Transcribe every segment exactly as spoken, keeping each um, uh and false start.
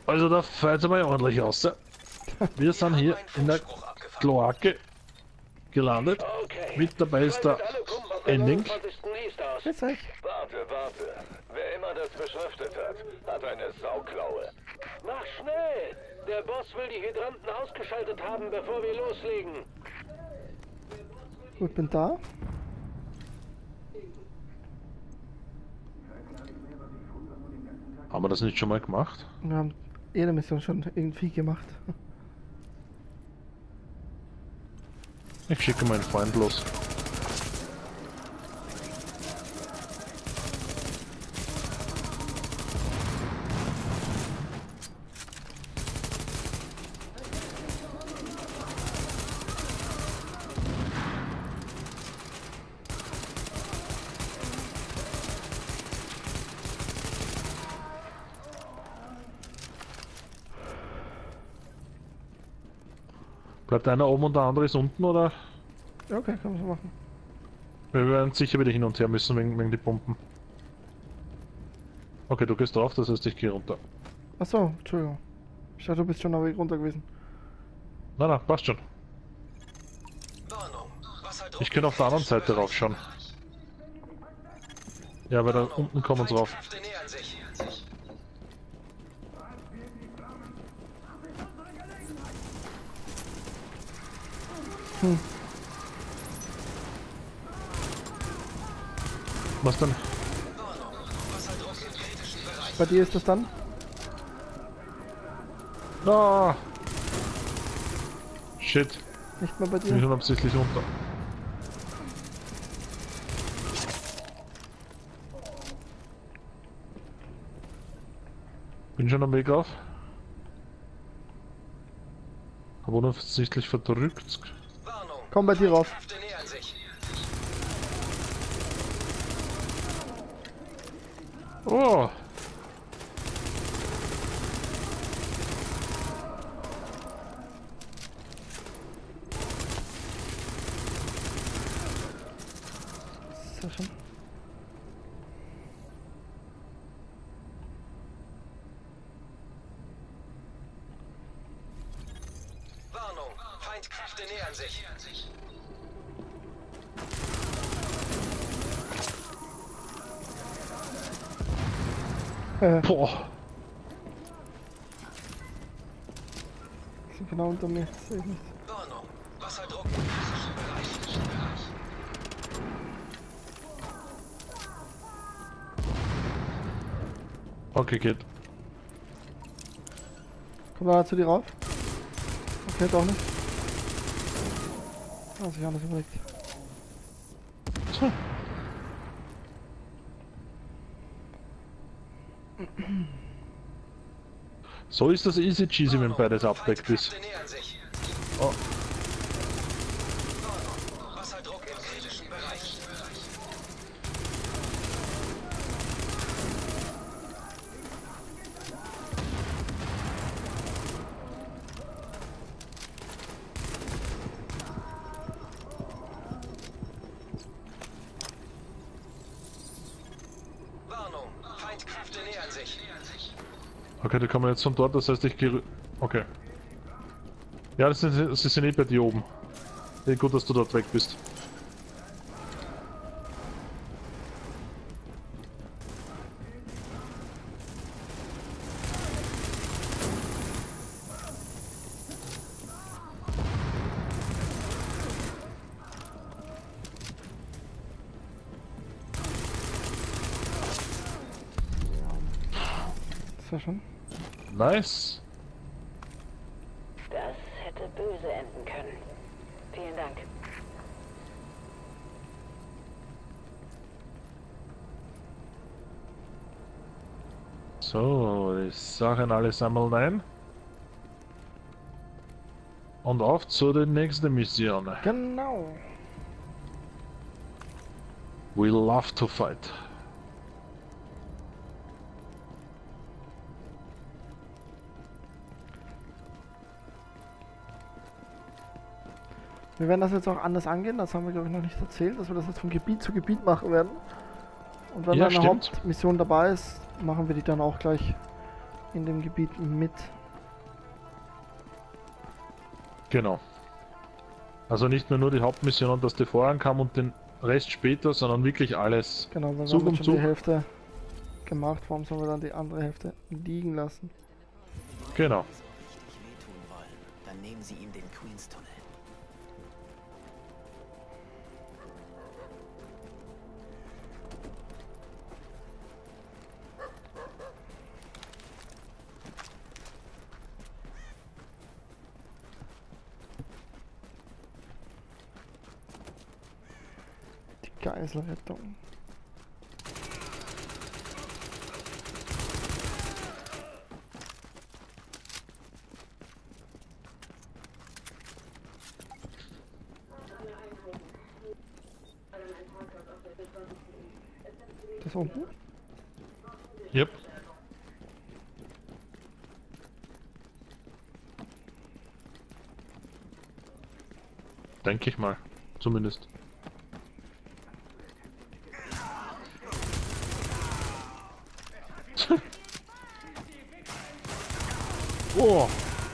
Also da fällt es mal ordentlich aus. Wir sind hier in der Kloake gelandet. Okay. Mit dabei ist der Schaltet alle Pumpen auf den Ending. neunundzwanzigsten East aus. Grüß euch. Warte, warte. Wer immer das beschriftet hat, hat eine Sauklaue. Mach schnell! Der Boss will die Hydranten ausgeschaltet haben, bevor wir loslegen. Gut, bin da. Haben wir das nicht schon mal gemacht? Wir haben jede Mission schon irgendwie gemacht. Ich schicke meinen Freund los. Bleibt einer oben und der andere ist unten, oder? Ja, okay, kann man so machen. Wir werden sicher wieder hin und her müssen wegen, wegen die Pumpen. Okay, du gehst drauf, das heißt ich gehe runter. Achso, Entschuldigung. Ich dachte, du bist schon auf Weg runter gewesen. Nein, nein, passt schon. Ich kann auf der anderen Seite raufschauen. Ja, weil da unten kommen sie rauf. Hm. Was denn? Bei dir ist das dann? Ah! Shit, Nicht mehr bei bin ich dir? unabsichtlich runter. Bin schon am Weg auf. Aber unabsichtlich verdrückt. Komm bei dir rauf. Oh! Sehr schön. Warnung, Feindkräfte nähern sich. Äh, Boah! sind genau unter mir. Sehe ich nicht. Warnung, Wasserdruck im kritischen Bereich. Okay, geht. Kommt einer zu dir rauf? Okay, doch nicht. Ah, sich anders überlegt. Tja. So ist das easy cheesy, wenn beides abdeckt ist. Feindkräfte nähern sich. Oh. Warnung, Wasserdruck im kritischen Bereich. Warnung, Feindkräfte nähern sich. Okay, die kommen jetzt von dort, das heißt ich gehe... Okay. Ja, das sind, sie sind eh bei dir oben. Eh gut, dass du dort weg bist. Sehr schön. Nice. Das hätte böse enden können. Vielen Dank. So, die Sachen alle sammeln ein. Und auf zu der nächsten Mission. Genau. We love to fight. Wir werden das jetzt auch anders angehen, das haben wir glaube ich noch nicht erzählt, dass wir das jetzt von Gebiet zu Gebiet machen werden. Und wenn Ja, dann eine stimmt. Hauptmission dabei ist, machen wir die dann auch gleich in dem Gebiet mit. Genau. Also nicht mehr nur die Hauptmission und dass die vorankam und den Rest später, sondern wirklich alles. Genau, weil wir Zug haben um jetzt schon Zug. die Hälfte gemacht, warum sollen wir dann die andere Hälfte liegen lassen? Genau. Richtig wehtun wollen, dann nehmen Sie ihm den Queens-Tunnel. Die Geiselrettung. Das unten? Yep. Denke ich mal. Zumindest. Oh!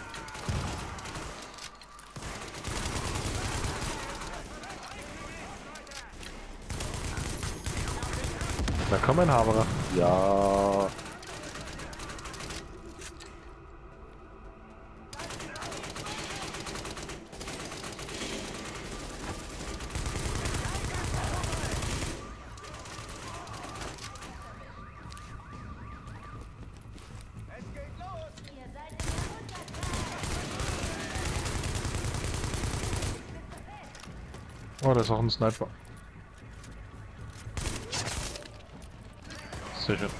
Da kommt ein Haberer. Ja. Oh, da ist auch ein Sniper. Sehr schön.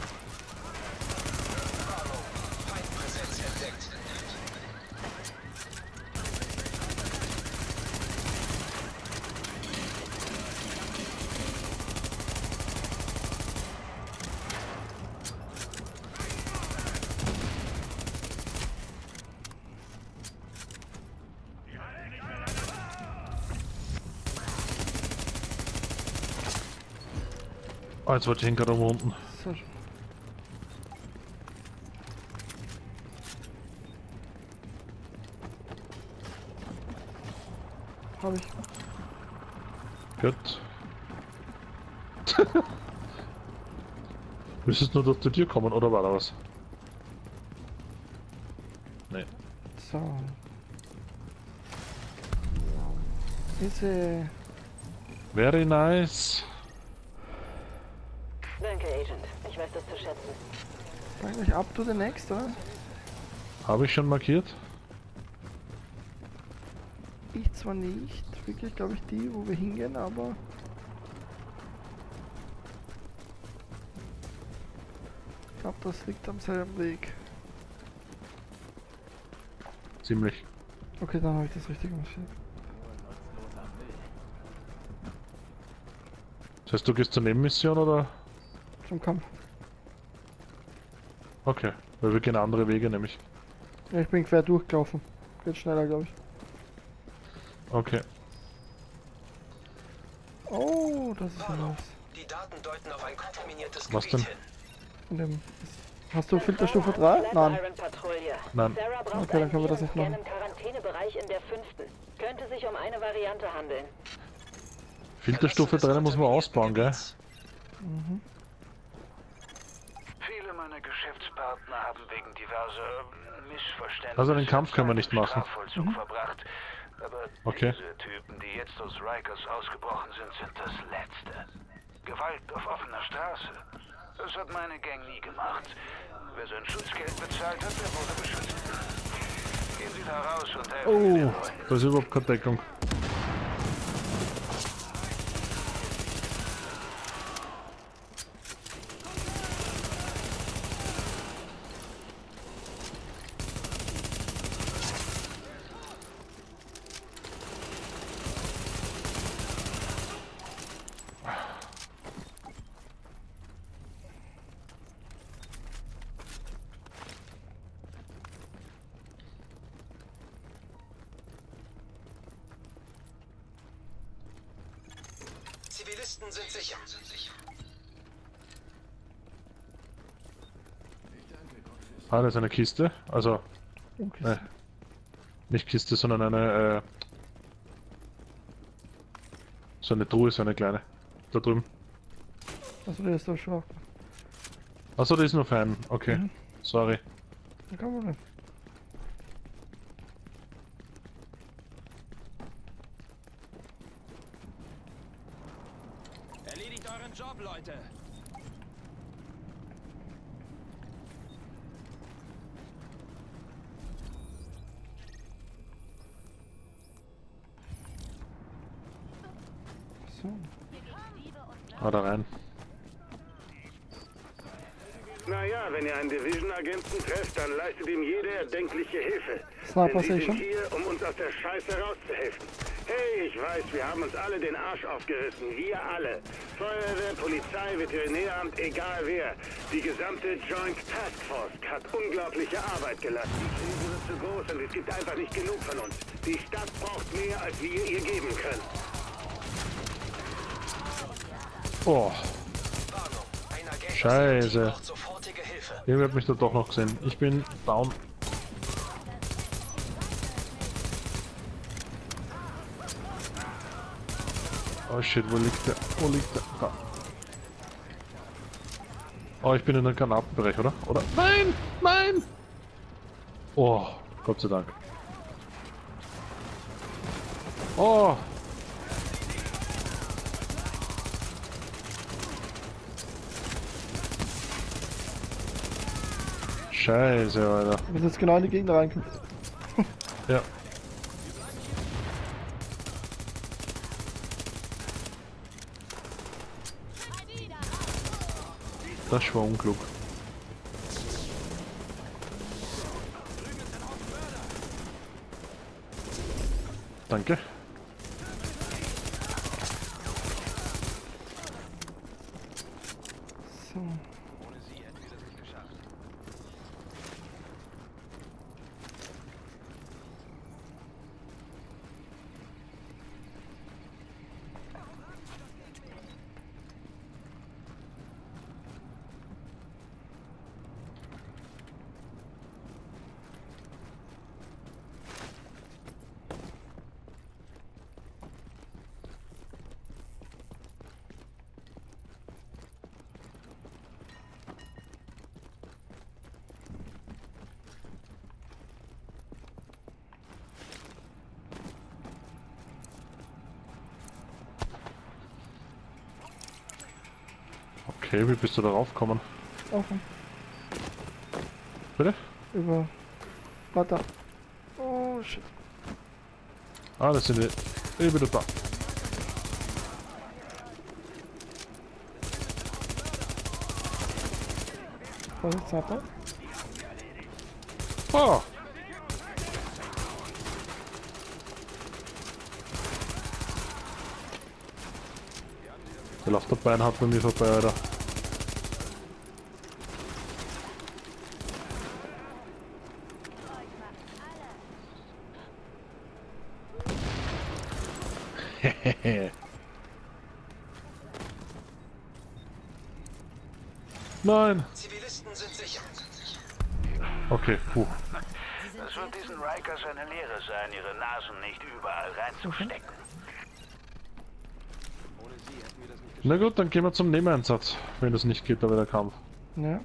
Feindpräsenz entdeckt. Oh, jetzt wollte ich ihn gerade unten. So schön. Hab ich. Gut. Müsstest nur durch die Tür kommen, oder war da was? Nee. So. Easy. Very nice. Danke, Agent. Ich weiß das zu schätzen. Dann gleich up to the next, oder? Habe ich schon markiert? Ich zwar nicht, wirklich glaube ich die, wo wir hingehen, aber... Ich glaube, das liegt am selben Weg. Ziemlich. Okay, dann habe ich das richtig marschiert. Das heißt, du gehst zur Nebenmission, oder? Zum Kampf. Okay, weil wir gehen andere Wege, nämlich. Ja, ich bin quer durchgelaufen. Geht schneller, glaube ich. Okay. Oh, das ist ja Warnung. was. Die Daten deuten auf ein kontaminiertes Was Gebiet denn? hin. In dem, hast du Filterstufe drei? Nein. Patrouille. Nein. Sarah braucht Okay, dann einen können wir das nicht Virenscan machen. im Quarantänebereich in der fünften. Könnte sich um eine Variante handeln. Filterstufe drei muss man ausbauen, gell? Mhm. Viele meiner Geschäftspartner haben wegen diverser äh, Missverständnisse Also den Kampf können wir nicht machen. Strafvollzug verbracht. Aber Okay. diese Typen, die jetzt aus Rikers ausgebrochen sind, sind das Letzte. Gewalt auf offener Straße. Das hat meine Gang nie gemacht. Wer sein Schutzgeld bezahlt hat, der wurde beschützt. Gehen Sie da raus und helfen Oh, den Leuten. da ist überhaupt keine Deckung. Zivilisten sind sicher. Ah, da ist eine Kiste. Also, Okay. äh, nicht Kiste, sondern eine, äh, so eine Truhe, so eine kleine. Da drüben. Achso, der ist doch schwach. Achso, die ist nur fein. Okay. Mhm. Sorry. Da kann man nicht. Erledigt euren Job, Leute! So. Ah, da rein. Naja, wenn ihr einen Division-Agenten trefft, dann leistet ihm jede erdenkliche Hilfe. Sniper Denn die sind Station. hier, um uns aus der Scheiße rauszuhelfen. Hey, ich weiß, wir haben uns alle den Arsch aufgerissen. Wir alle. Feuerwehr, Polizei, Veterinäramt, egal wer. Die gesamte Joint Task Force hat unglaubliche Arbeit gelassen. Die Krise wird zu groß und es gibt einfach nicht genug von uns. Die Stadt braucht mehr, als wir ihr geben können. Oh, Warnung. Ein Agent aus Scheiße. dem Team braucht sofortige Hilfe. irgendwie hat mich da doch noch gesehen. Ich bin down. Oh shit, wo liegt der? Wo liegt der? Da. Oh, ich bin in einem Granatenbereich, oder? Oder? Nein! Nein! Oh, Gott sei Dank. Oh! Scheiße, Alter. Wir sind jetzt genau in die Gegend reinkommen. Ja. Das war unklug. Danke. So. Ohne sie hätten wir das nicht geschafft. Okay, wie bist du darauf gekommen? Offen. Bitte? Über. Warte. Oh shit. Ah, das sind wir. Ich bin wieder da. Was ist Sniper? Oh! Der läuft der Bein hat bei mir vorbei, Alter. Hehehe. Nein! Zivilisten sind sicher. Okay, puh. Es wird diesen Rikers eine Lehre sein, ihre Nasen nicht überall reinzustecken. Ohne sie hätten wir das nicht geschafft. Na gut, dann gehen wir zum Nebeneinsatz, wenn das nicht geht, da wieder Kampf. Ja.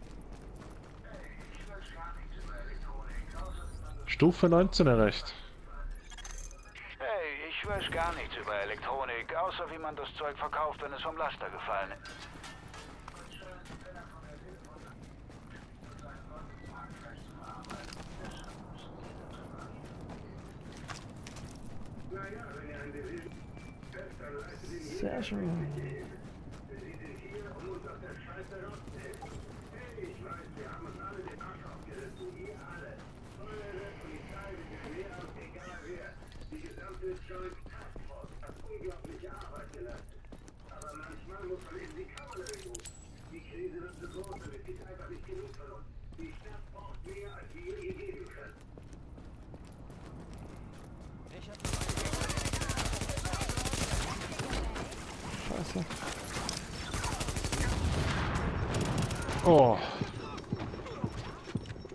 Stufe neunzehn erreicht. Hey, ich weiß gar nichts über Elektronik, außer wie man das Zeug verkauft, wenn es vom Laster gefallen ist. Sehr schön. Scheiße. Oh.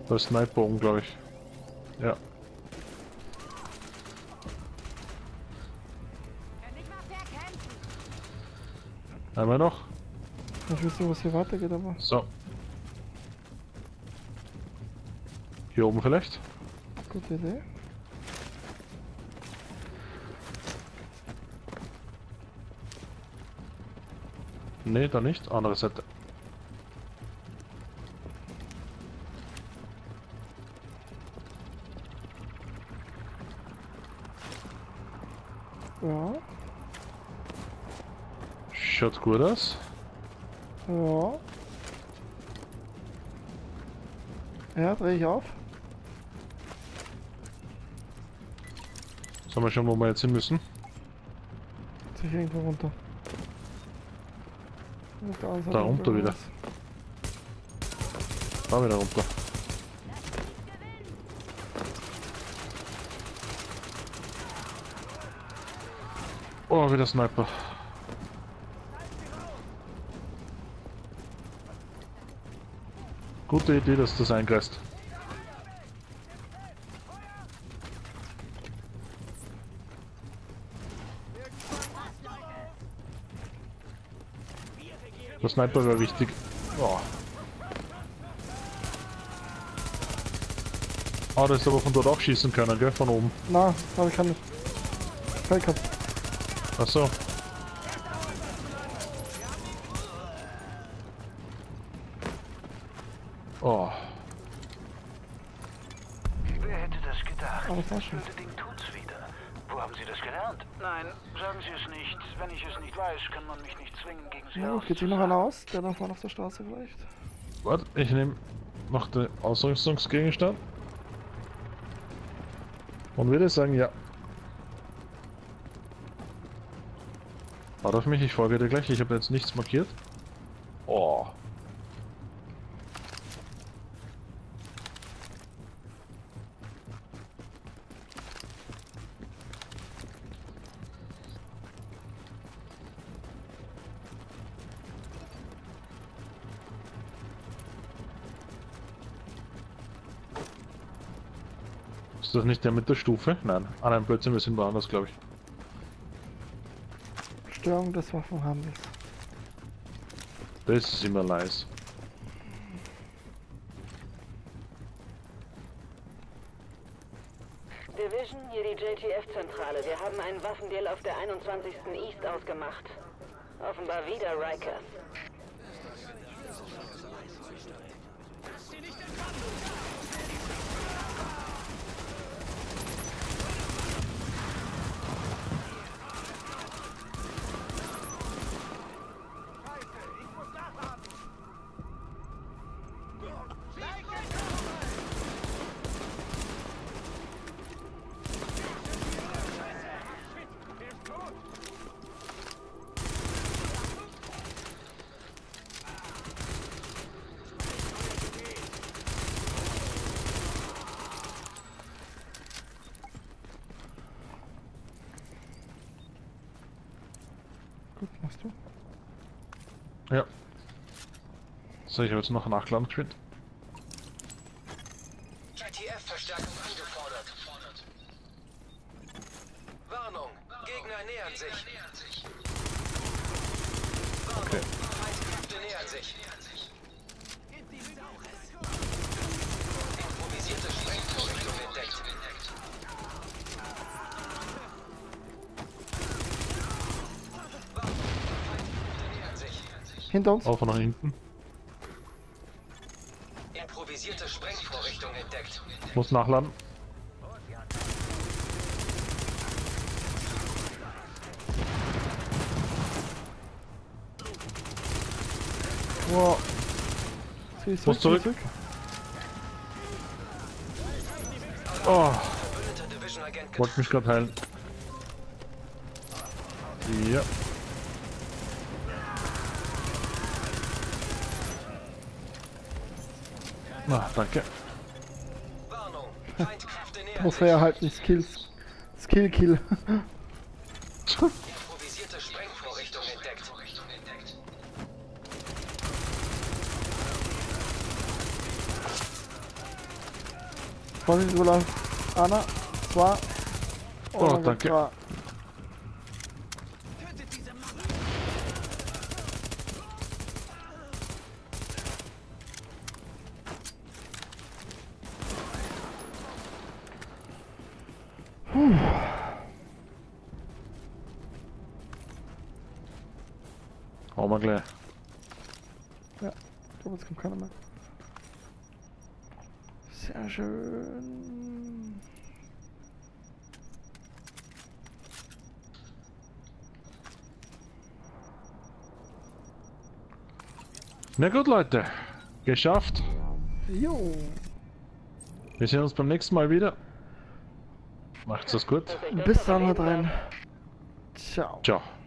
Da ist Sniper oben, glaube ich. Ja. Einmal noch. Ich wüsste nicht, was hier weitergeht, aber. So. Hier oben vielleicht? Gute Idee. Nee, da nicht. Andere Seite. Ja. Schaut gut aus. Ja. Ja, drehe ich auf. Sollen wir schauen, wo wir jetzt hin müssen? Sich irgendwo runter. Auf der anderen Seite Da runter wieder. irgendwas. Da wieder runter. Oh, wieder Sniper. Gute Idee, dass das eingreist. Der Sniper wäre wichtig. Oh. Ah, das ist aber von dort auch schießen können, gell? Von oben. Na, habe ich kann nicht. Fake gehabt. Ach so. Oh. Wer hätte das gedacht? Ah, das war schön. Das Ding tut's wieder. Wo haben Sie das gelernt? Nein, sagen Sie es nicht. Wenn ich es nicht weiß, kann man mich nicht zwingen, gegen Sie Ja, geht sich noch einer aus? Der da vorne auf der Straße vielleicht? Warte, ich nehme noch den Ausrüstungsgegenstand. Und würde sagen, ja. Warte auf mich, ich folge dir gleich. Ich habe jetzt nichts markiert. Oh. Ist das nicht der mit der Stufe? Nein. Ah nein, Blödsinn, wir sind woanders, glaube ich. Störung des Waffenhandels. Das ist immer leise. Division, hier die J T F-Zentrale. Wir haben einen Waffendeal auf der einundzwanzigsten East ausgemacht. Offenbar wieder Rikers. Gut, machst du? Ja. So, ich habe jetzt noch nachladen geschwind. J T F-Verstärkung angefordert. Warnung, Gegner nähern sich. Warnung, Okay. Feindkräfte nähern sich. Improvisierte Sprengvorrichtung entdeckt. Warnung, Feindkräfte nähern sich. Hinter uns? Auch nach hinten. Improvisierte Sprengvorrichtung entdeckt. Muss nachladen. Wow. Sie ist Muss zurück, zurück. zurück. Oh, Verbündeter Division-Agent wollte mich gerade heilen. Ja. Na, danke. Warnung, Feindkräfte nähern Trophäe sich. erhalten, Skills. Skill Kill. Improvisierte Sprengvorrichtung entdeckt. Vorsicht, Olaf. Einer, zwei. Oh, mein Gott, danke. drei. Hauen wir gleich. Ja, ich glaube, jetzt kommt keiner mehr. Sehr schön. Na gut, Leute. Geschafft. Jo. Wir sehen uns beim nächsten Mal wieder. Macht's das gut. Bis dann, haut rein. Ciao. Ciao.